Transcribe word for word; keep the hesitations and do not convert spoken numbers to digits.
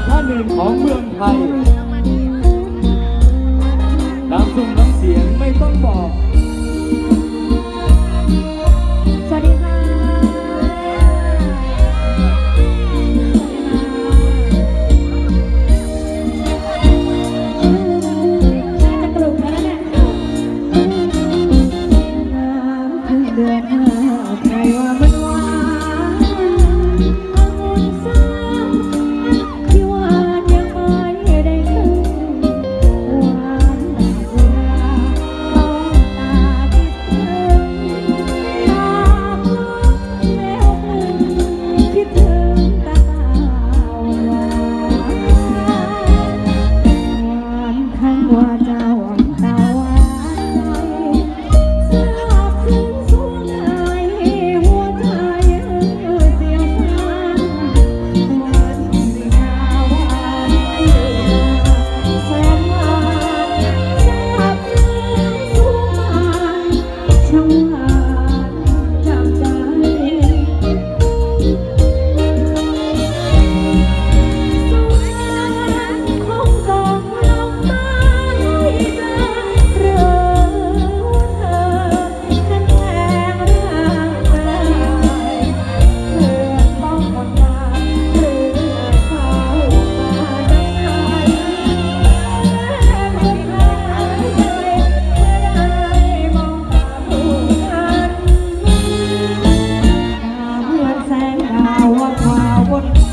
ท่านหนึ่งของเมืองไทยน้ำซุ่มน้ำเสียงไม่ต้องบอกสวัสดีค่ะจะปลุกแล้วเนี่ยน้ำเพิ่งเดือนห้าใครว่ามันหวานองุ่นซ้ำที่หวานยังไม่ได้ครึ่งหวานหนักสุราต้องตาคิดถึงตาพลุกแล้วหนึ่งคิดถึงตาตาหวานหวานทั้งว่าเจ้าตาหวานทราบถึงสวงในหัวใจเสียวซ่านหวานสินาหวานแสนหวานทราบถึงสวงในช่างหวานจำใจสงสารคงต้องลงมาให้เจอหรือว่าเธอนั้นแรงร่างกายเพื่อต้องหมดกายหรือเข้ามาดังไทยแรงไม่หายใจเมื่อได้มองตาผู้นั้นเหมือนแสงดาวว่าพาวน